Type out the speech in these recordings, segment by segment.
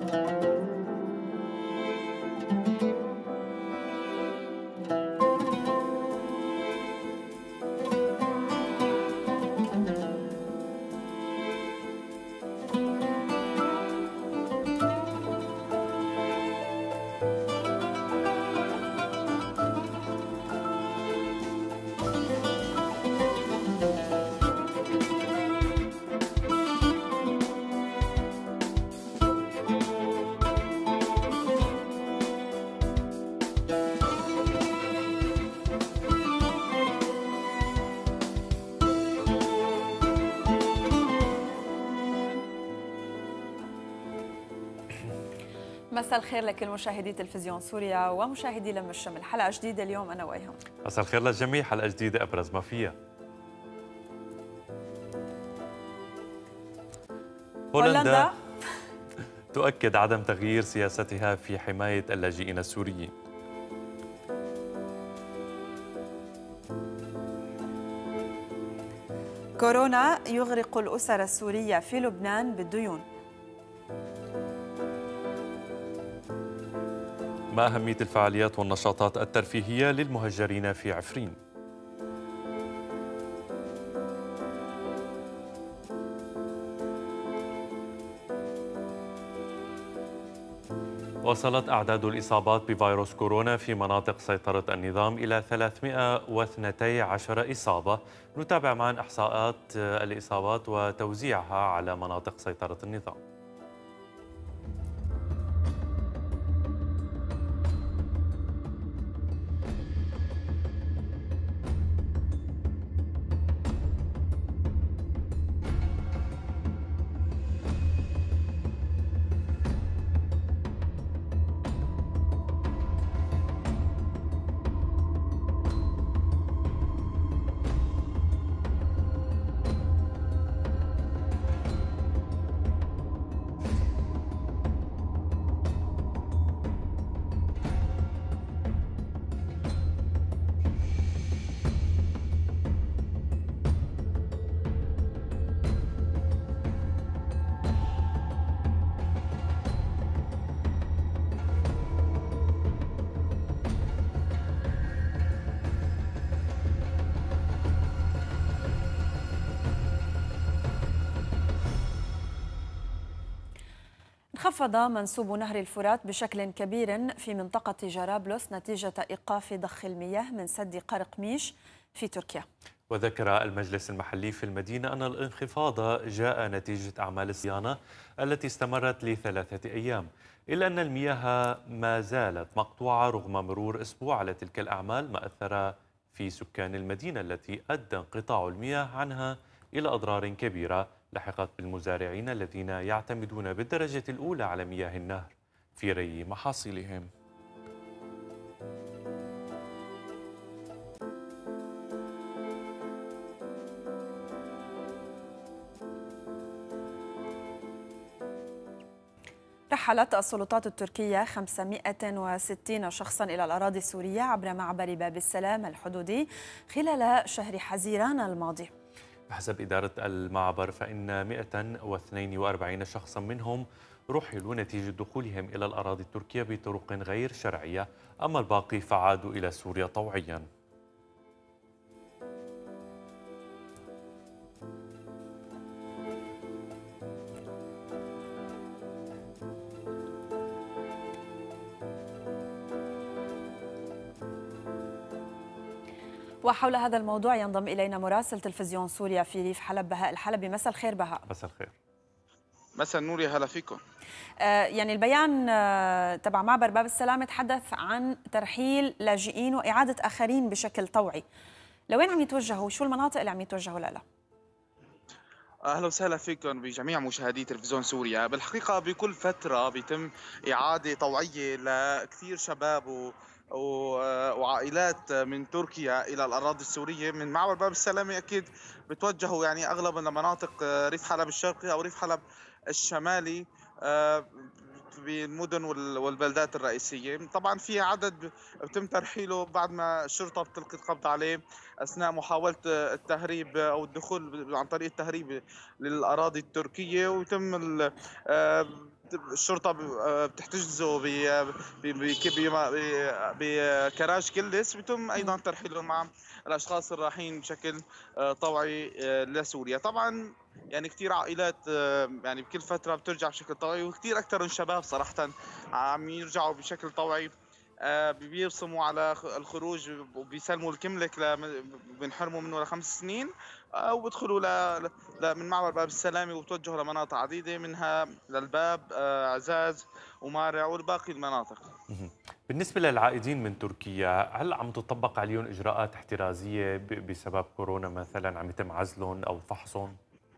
مساء الخير لكل مشاهدي تلفزيون سوريا ومشاهدي لم الشمل. حلقة جديدة اليوم أنا ويهم. مساء الخير للجميع. حلقة جديدة أبرز ما فيها: هولندا تؤكد عدم تغيير سياستها في حماية اللاجئين السوريين. كورونا يغرق الأسر السورية في لبنان بالديون. ما أهمية الفعاليات والنشاطات الترفيهية للمهجرين في عفرين؟ وصلت أعداد الإصابات بفيروس كورونا في مناطق سيطرة النظام إلى 312 إصابة. نتابع معا إحصاءات الإصابات وتوزيعها على مناطق سيطرة النظام. انخفض منسوب نهر الفرات بشكل كبير في منطقة جرابلس نتيجة إيقاف ضخ المياه من سد قرق ميش في تركيا. وذكر المجلس المحلي في المدينة أن الانخفاض جاء نتيجة أعمال الصيانة التي استمرت ل3 أيام، إلا أن المياه ما زالت مقطوعة رغم مرور أسبوع على تلك الأعمال، ما أثر في سكان المدينة التي أدى انقطاع المياه عنها إلى أضرار كبيرة لحقت بالمزارعين الذين يعتمدون بالدرجة الأولى على مياه النهر في ري محاصيلهم. رحلت السلطات التركية 560 شخصا إلى الأراضي السورية عبر معبر باب السلام الحدودي خلال شهر حزيران الماضي. بحسب إدارة المعبر فإن 142 شخصا منهم رحلوا نتيجة دخولهم إلى الأراضي التركية بطرق غير شرعية، أما الباقي فعادوا إلى سوريا طوعيا. وحول هذا الموضوع ينضم إلينا مراسل تلفزيون سوريا في ريف حلب بهاء الحلبي. مساء الخير بهاء. مساء الخير. مساء النور، يا هلا فيكم. يعني البيان تبع معبر باب السلام تحدث عن ترحيل لاجئين وإعادة آخرين بشكل طوعي. لوين عم يتوجهوا؟ شو المناطق اللي عم يتوجهوا لها؟ اهلا وسهلا فيكم بجميع مشاهدي تلفزيون سوريا. بالحقيقه بكل فتره بيتم اعاده طوعيه لكثير شباب وعائلات من تركيا الى الاراضي السوريه من معبر باب السلام. اكيد بتوجهوا يعني اغلب لمناطق ريف حلب الشرقي او ريف حلب الشمالي بالمدن والبلدات الرئيسية. طبعا في عدد بتم ترحيله بعد ما الشرطة بتلقي القبض عليه أثناء محاولة التهريب أو الدخول عن طريق التهريب للأراضي التركية، ويتم الشرطة بتحتجزه بكراج كلس، بيتم أيضا ترحيلهم مع الأشخاص الرايحين بشكل طوعي لسوريا. طبعا يعني كثير عائلات يعني بكل فترة بترجع بشكل طوعي، وكثير أكثر من شباب صراحة عم يرجعوا بشكل طوعي، بيبصموا على الخروج وبيسلموا الكملك بنحرموا منه ل5 سنين، وبدخلوا من معبر باب السلامة وبتوجهوا لمناطق عديدة، منها للباب، عزاز ومارع والباقي المناطق. بالنسبة للعائدين من تركيا، هل عم تطبق عليهم إجراءات احترازية بسبب كورونا مثلا؟ عم يتم عزلهم أو فحصهم؟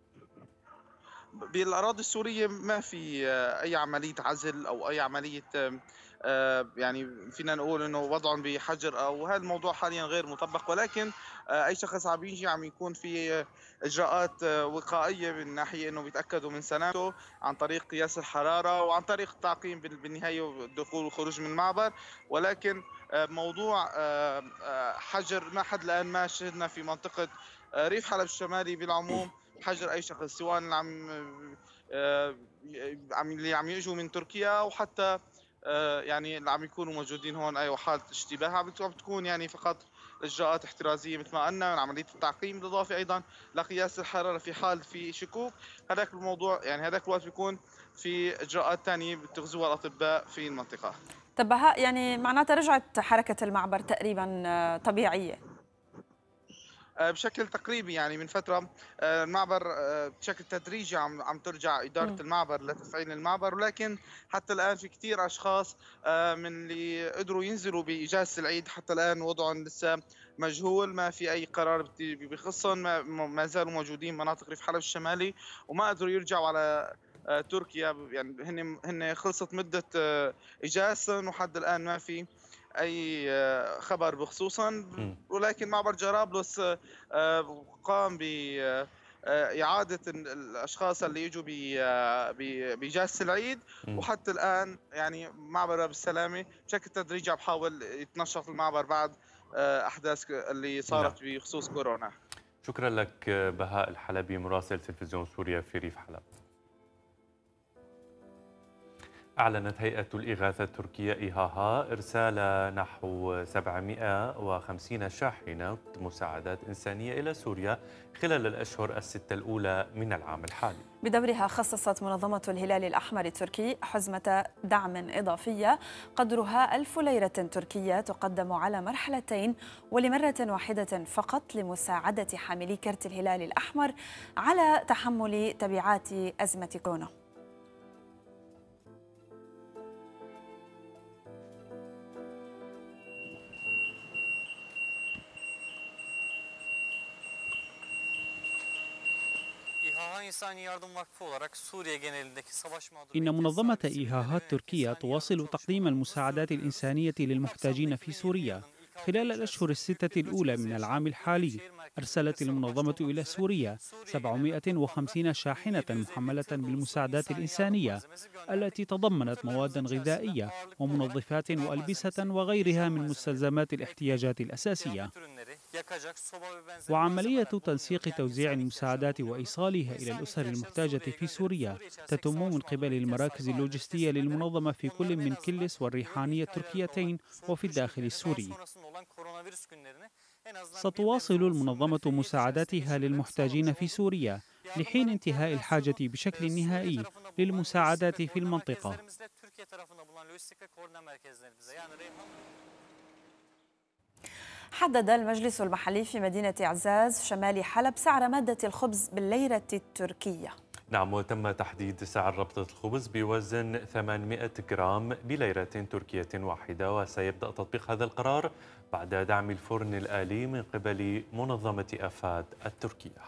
بالأراضي السورية ما في أي عملية عزل أو أي عملية يعني فينا نقول انه وضعهم بحجر، او هذا الموضوع حاليا غير مطبق، ولكن اي شخص عم يجي عم يكون في اجراءات وقائيه من ناحيه انه بيتاكدوا من سلامته عن طريق قياس الحراره وعن طريق التعقيم بالنهايه الدخول والخروج من المعبر. ولكن موضوع حجر، ما حد الان ما شهدنا في منطقه ريف حلب الشمالي بالعموم حجر اي شخص، سواء اللي عم يجوا من تركيا، او حتى يعني اللي عم يكونوا موجودين هون اي حاله اشتباه بتكون يعني فقط اجراءات احترازيه مثل ما قلنا من عمليه التعقيم، بالاضافه ايضا لقياس الحراره في حال في شكوك. هذاك الموضوع يعني هذاك الوقت بيكون في اجراءات ثانيه بتغزوها الاطباء في المنطقه. طب بهاء، يعني معناتها رجعت حركه المعبر تقريبا طبيعيه؟ بشكل تقريبي، يعني من فترة المعبر بشكل تدريجي عم ترجع إدارة المعبر لتفعيل المعبر، ولكن حتى الآن في كثير أشخاص من اللي قدروا ينزلوا بإجازة العيد حتى الآن وضعهم لسه مجهول، ما في أي قرار بخصهم، ما زالوا موجودين مناطق ريف حلب الشمالي وما قدروا يرجعوا على تركيا. يعني هن خلصت مدة إجازتهم وحد الآن ما في اي خبر بخصوصا. ولكن معبر جرابلس قام ب إعادة الأشخاص اللي يجوا بإجازة العيد، وحتى الآن يعني معبر باب السلامة بشكل تدريجي عم بحاول يتنشط المعبر بعد أحداث اللي صارت بخصوص كورونا. شكرا لك بهاء الحلبي، مراسل تلفزيون سوريا في ريف حلب. أعلنت هيئة الإغاثة التركية إيهاها إرسال نحو 750 شاحنة مساعدات إنسانية إلى سوريا خلال الأشهر الستة الأولى من العام الحالي. بدورها خصصت منظمة الهلال الأحمر التركي حزمة دعم إضافية قدرها 1000 ليرة تركية تقدم على مرحلتين ولمرة واحدة فقط لمساعدة حاملي كرت الهلال الأحمر على تحمل تبعات أزمة كورونا. إن منظمة إيهاها التركية تواصل تقديم المساعدات الإنسانية للمحتاجين في سوريا. خلال الأشهر الستة الأولى من العام الحالي أرسلت المنظمة إلى سوريا 750 شاحنة محملة بالمساعدات الإنسانية التي تضمنت مواد غذائية ومنظفات وألبسة وغيرها من مستلزمات الاحتياجات الأساسية. وعملية تنسيق توزيع المساعدات وإيصالها إلى الأسر المحتاجة في سوريا تتم من قبل المراكز اللوجستية للمنظمة في كل من كلس والريحانية التركيتين وفي الداخل السوري. ستواصل المنظمة مساعداتها للمحتاجين في سوريا لحين انتهاء الحاجة بشكل نهائي للمساعدات في المنطقة. حدد المجلس المحلي في مدينة عزاز شمال حلب سعر مادة الخبز بالليرة التركية. نعم، وتم تحديد سعر ربطة الخبز بوزن 800 جرام بليرة تركية واحدة، وسيبدأ تطبيق هذا القرار بعد دعم الفرن الآلي من قبل منظمة أفاد التركية.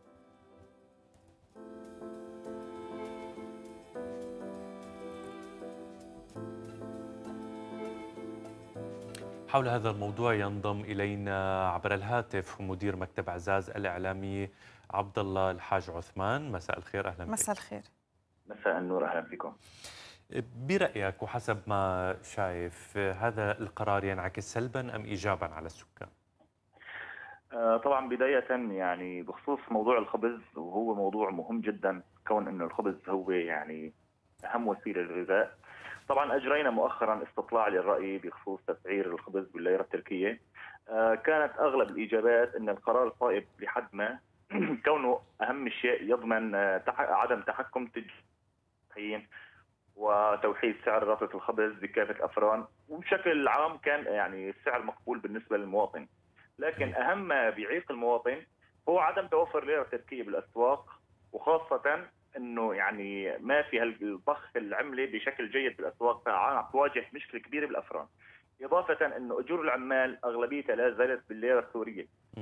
حول هذا الموضوع ينضم إلينا عبر الهاتف مدير مكتب عزاز الإعلامي عبد الله الحاج عثمان. مساء الخير، أهلا بك. مساء الخير. مساء النور، أهلا بكم. برأيك وحسب ما شايف، هذا القرار ينعكس سلبا أم إيجابا على السكان؟ طبعا بداية يعني بخصوص موضوع الخبز، وهو موضوع مهم جدا، كون أنه الخبز هو يعني أهم وسيلة للغذاء. طبعا أجرينا مؤخرا استطلاع للرأي بخصوص تسعير الخبز بالليرة التركية. كانت أغلب الإجابات أن القرار صائب لحد ما كونه أهم شيء يضمن عدم تحكم تجاري وتوحيد سعر رطبة الخبز بكافة أفران، وبشكل عام كان يعني السعر مقبول بالنسبة للمواطن. لكن أهم ما بيعيق المواطن هو عدم توفر ليرة تركية بالأسواق، وخاصة انه يعني ما في الضخ العمله بشكل جيد بالاسواق، فعم تواجه مشكله كبيره بالافران. اضافه انه اجور العمال اغلبيتها لا زالت بالليره السوريه.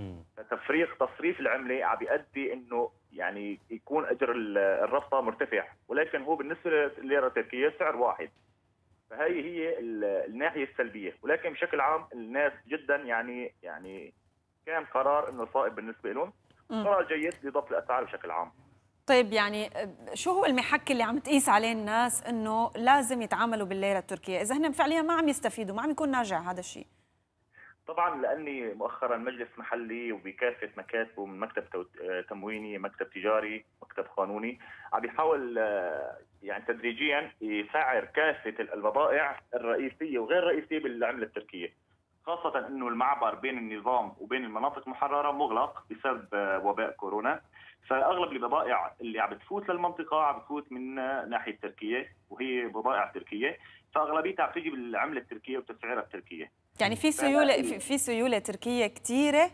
تصريف العمله عم بيؤدي انه يعني يكون اجر الرفطه مرتفع، ولكن هو بالنسبه للليره التركيه سعر واحد. فهي هي الناحيه السلبيه، ولكن بشكل عام الناس جدا يعني كان قرار انه صائب بالنسبه لهم، قرار جيد لضبط الاسعار بشكل عام. طيب يعني شو هو المحك اللي عم تقيس عليه الناس انه لازم يتعاملوا بالليره التركيه اذا هن فعليا ما عم يستفيدوا، ما عم يكون ناجع هذا الشيء؟ طبعا لاني مؤخرا مجلس محلي وبكافه مكاتبه من مكتب تمويني، مكتب تجاري، مكتب قانوني، عم بيحاول يعني تدريجيا يسعر كافه البضائع الرئيسيه وغير الرئيسيه بالعمله التركيه، خاصه انه المعبر بين النظام وبين المناطق المحرره مغلق بسبب وباء كورونا. فاغلب البضائع اللي عم بتفوت للمنطقه عم بتفوت من ناحيه تركيا، وهي بضائع تركيه، فاغلبيتها عم تيجي بالعمله التركيه وتسعيرها التركيه. يعني في سيوله تركيه كثيره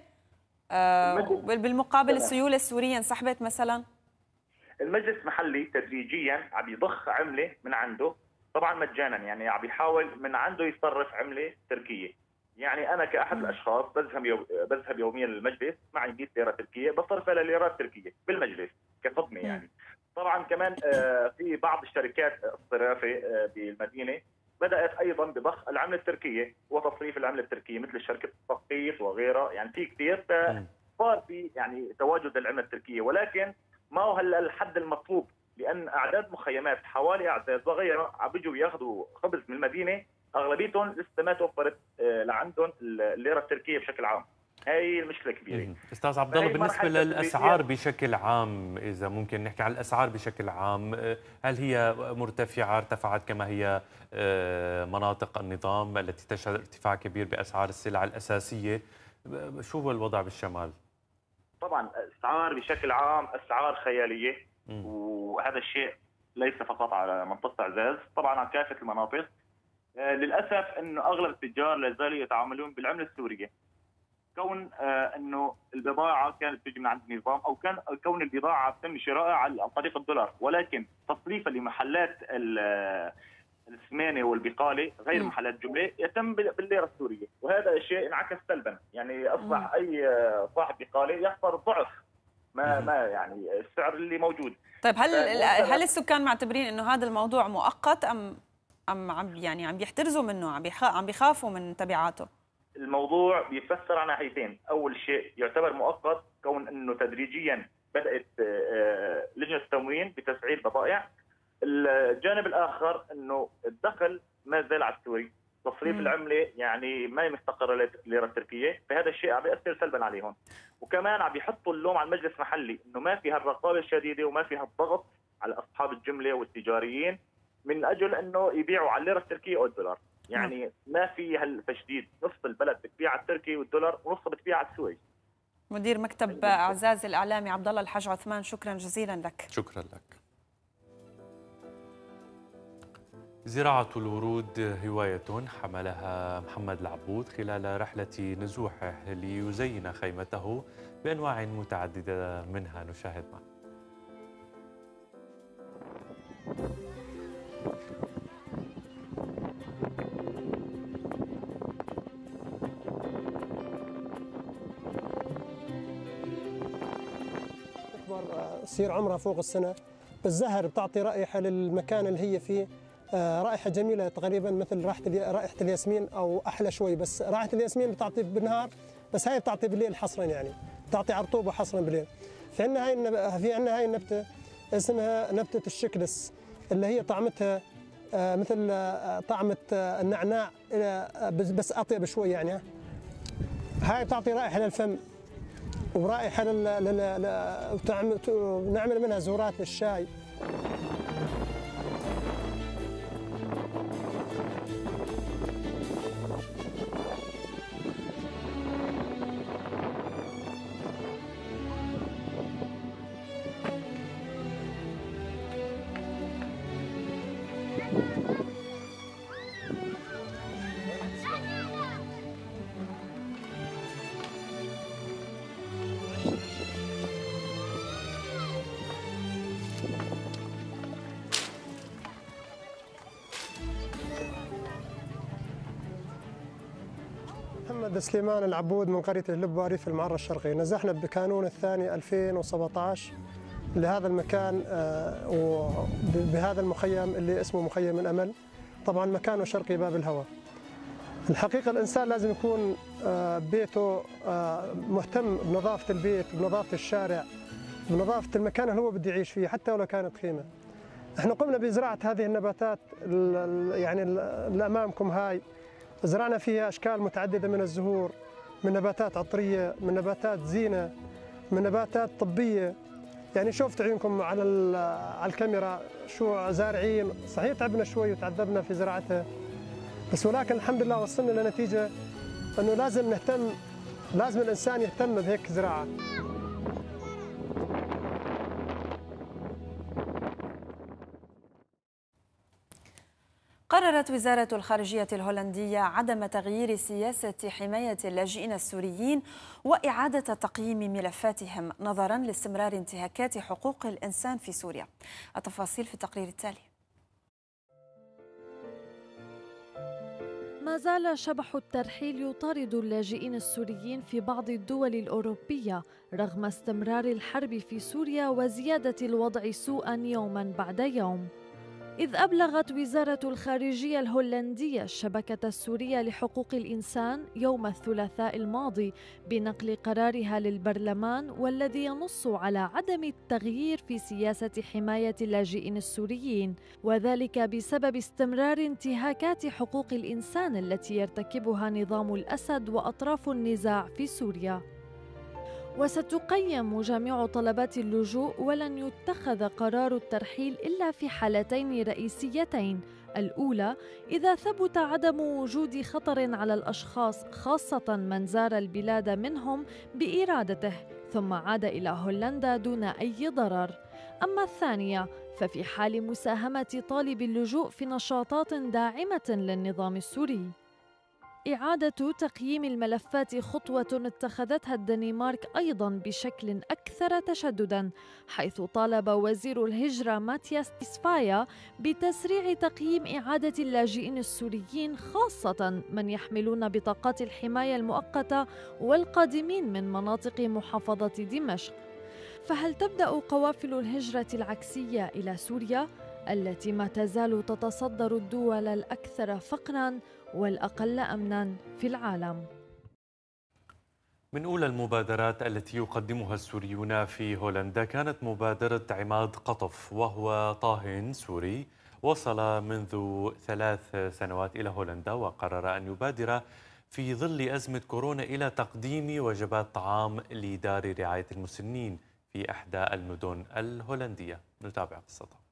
بالمقابل السيوله السوريه انسحبت مثلا؟ المجلس المحلي تدريجيا عم يضخ عمله من عنده، طبعا مجانا، يعني عم يحاول من عنده يصرف عمله تركيه. يعني انا كاحد الاشخاص بذهب يوميا للمجلس، معي 100 ليره تركيه بصرفها لليرات تركيه بالمجلس كخدمه يعني. طبعا كمان في بعض الشركات الصرافه بالمدينه بدات ايضا بضخ العمله التركيه وتصريف العمله التركيه مثل شركه التخطيط وغيرها، يعني في كثير صار في يعني تواجد العمله التركيه، ولكن ما هو هلا الحد المطلوب، لان اعداد مخيمات حوالي اعزاز وغيرها عم بيجوا ياخذوا خبز من المدينه، اغلبيتهم لسه ما توفرت لعندهم الليره التركيه بشكل عام. هاي المشكله كبيره. استاذ عبد الله، بالنسبه للاسعار بشكل عام، اذا ممكن نحكي عن الاسعار بشكل عام، هل هي مرتفعه ارتفعت كما هي مناطق النظام التي تشهد ارتفاع كبير باسعار السلع الاساسيه؟ شو هو الوضع بالشمال؟ طبعا اسعار بشكل عام اسعار خياليه، وهذا الشيء ليس فقط على منطقه اعزاز، طبعا على كافه المناطق. للاسف انه اغلب التجار لا زالوا يتعاملون بالعمله السوريه، كون انه البضاعه كانت تجي من عند النظام، او كون البضاعه تم شرائها عن طريق الدولار، ولكن تصريفها لمحلات السمانه والبقاله غير محلات جمله يتم بالليره السوريه، وهذا الشيء انعكس سلبا، يعني اصبح اي صاحب بقاله يخسر ضعف ما يعني السعر اللي موجود. طيب هل السكان معتبرين انه هذا الموضوع مؤقت ام عم بيحترزوا منه، عم بيخافوا من تبعاته؟ الموضوع بيفسر على ناحيتين، اول شيء يعتبر مؤقت كون انه تدريجيا بدات لجنه التموين بتسعير بضائع. الجانب الاخر انه الدخل ما زال على السوري، تصريف العمله يعني ما مستقره للليره التركيه، فهذا الشيء عم بياثر سلبا عليهم. وكمان عم بيحطوا اللوم على المجلس المحلي انه ما في هالرقابه الشديده وما في هالضغط على اصحاب الجمله والتجاريين من اجل انه يبيعوا على الليره التركيه او الدولار، يعني ما في هالتشديد، نص البلد بتبيع على التركي والدولار ونص بتبيع على السويد. مدير مكتب اعزاز الاعلامي عبد الله الحاج عثمان، شكرا جزيلا لك. شكرا لك. زراعة الورود هواية حملها محمد العبود خلال رحلة نزوحه ليزين خيمته بأنواع متعددة منها، نشاهد معه. تصير عمرها فوق السنة، بالزهر بتعطي رائحة للمكان اللي هي فيه، رائحة جميلة تقريبا مثل رائحة الياسمين أو أحلى شوي، بس رائحة الياسمين بتعطي بالنهار، بس هاي بتعطي بالليل حصرا، يعني بتعطي عرطوبة حصرا بالليل. في عندنا هاي النبتة اسمها نبتة الشكلس، اللي هي طعمتها مثل طعمة النعناع بس أطيب شوي يعني. هاي بتعطي رائحة للفم ورائحة نعمل منها زورات للشاي. أنا سليمان العبود من قرية اللبة ريف المعرة الشرقي. نزحنا بكانون الثاني 2017 لهذا المكان وبهذا المخيم اللي اسمه مخيم الأمل. طبعا مكانه شرقي باب الهوى. الحقيقة الإنسان لازم يكون بيته مهتم بنظافة البيت، بنظافة الشارع، بنظافة المكان اللي هو بده يعيش فيه حتى ولو كانت خيمة. احنا قمنا بزراعة هذه النباتات يعني اللي أمامكم هاي، زرعنا فيها أشكال متعددة من الزهور، من نباتات عطرية، من نباتات زينة، من نباتات طبية. يعني شوفت عيونكم على الكاميرا شو زارعين. صحيح تعبنا شوي وتعذبنا في زراعتها، بس ولكن الحمد لله وصلنا لنتيجة أنه لازم نهتم، لازم الإنسان يهتم بهيك زراعة. قررت وزارة الخارجية الهولندية عدم تغيير سياسة حماية اللاجئين السوريين وإعادة تقييم ملفاتهم نظرا لاستمرار انتهاكات حقوق الإنسان في سوريا. التفاصيل في التقرير التالي. ما زال شبح الترحيل يطارد اللاجئين السوريين في بعض الدول الأوروبية رغم استمرار الحرب في سوريا وزيادة الوضع سوءاً يوماً بعد يوم. إذ أبلغت وزارة الخارجية الهولندية الشبكة السورية لحقوق الإنسان يوم الثلاثاء الماضي بنقل قرارها للبرلمان والذي ينص على عدم التغيير في سياسة حماية اللاجئين السوريين، وذلك بسبب استمرار انتهاكات حقوق الإنسان التي يرتكبها نظام الأسد وأطراف النزاع في سوريا. وستقيم جميع طلبات اللجوء ولن يتخذ قرار الترحيل إلا في حالتين رئيسيتين: الأولى إذا ثبت عدم وجود خطر على الأشخاص خاصة من زار البلاد منهم بإرادته ثم عاد إلى هولندا دون أي ضرر. أما الثانية ففي حال مساهمة طالب اللجوء في نشاطات داعمة للنظام السوري. إعادة تقييم الملفات خطوة اتخذتها الدنمارك أيضاً بشكل أكثر تشدداً، حيث طالب وزير الهجرة ماتياس تيسفايا بتسريع تقييم إعادة اللاجئين السوريين خاصة من يحملون بطاقات الحماية المؤقتة والقادمين من مناطق محافظة دمشق. فهل تبدأ قوافل الهجرة العكسية إلى سوريا التي ما تزال تتصدر الدول الأكثر فقراً والأقل أمناً في العالم؟ من أولى المبادرات التي يقدمها السوريون في هولندا كانت مبادرة عماد قطف، وهو طاهٍ سوري وصل منذ 3 سنوات إلى هولندا، وقرر أن يبادر في ظل أزمة كورونا إلى تقديم وجبات طعام لدار رعاية المسنين في إحدى المدن الهولندية. نتابع قصته.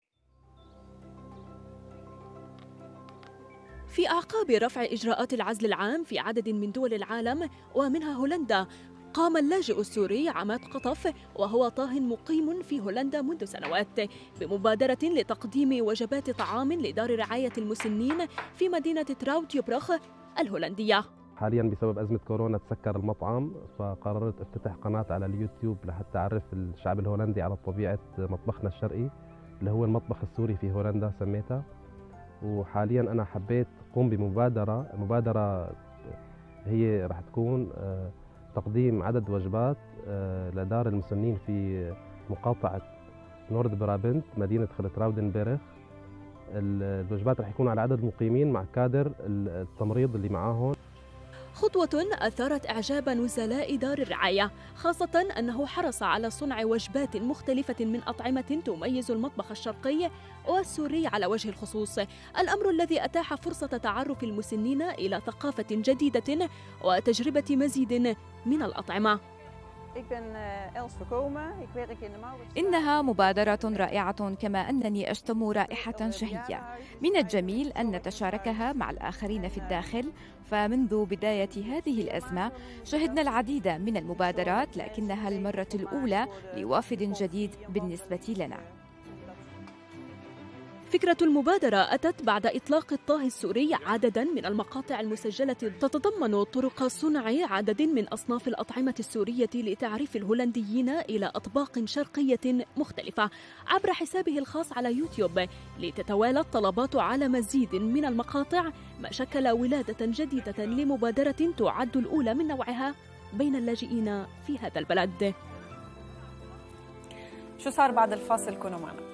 في أعقاب رفع إجراءات العزل العام في عدد من دول العالم ومنها هولندا، قام اللاجئ السوري عماد قطف وهو طاه مقيم في هولندا منذ سنوات بمبادرة لتقديم وجبات طعام لدار رعاية المسنين في مدينة تراوتيوبروخ الهولندية. حاليا بسبب أزمة كورونا تسكر المطعم، فقررت افتتح قناة على اليوتيوب لحتى أعرف الشعب الهولندي على طبيعة مطبخنا الشرقي اللي هو المطبخ السوري في هولندا سميتها. وحاليا أنا حبيت قوم بمبادرة هي راح تكون تقديم عدد وجبات لدار المسنين في مقاطعة نورد برابنت مدينة خلتراودنبرغ. الوجبات راح يكون على عدد مقيمين مع كادر التمريض اللي معاهم. خطوة أثارت إعجاب نزلاء دار الرعاية، خاصة أنه حرص على صنع وجبات مختلفة من أطعمة تميز المطبخ الشرقي والسوري على وجه الخصوص، الأمر الذي أتاح فرصة تعرف المسنين إلى ثقافة جديدة وتجربة مزيد من الأطعمة. إنها مبادرة رائعة، كما أنني أشتم رائحة شهية. من الجميل أن نتشاركها مع الآخرين في الداخل، فمنذ بداية هذه الأزمة شهدنا العديد من المبادرات، لكنها المرة الأولى لوافد جديد بالنسبة لنا. فكرة المبادرة أتت بعد إطلاق الطاهي السوري عددا من المقاطع المسجلة تتضمن طرق صنع عدد من أصناف الأطعمة السورية لتعريف الهولنديين إلى أطباق شرقية مختلفة عبر حسابه الخاص على يوتيوب، لتتوالى الطلبات على مزيد من المقاطع، ما شكل ولادة جديدة لمبادرة تعد الأولى من نوعها بين اللاجئين في هذا البلد. شو صار بعد الفاصل؟ كونوا معنا.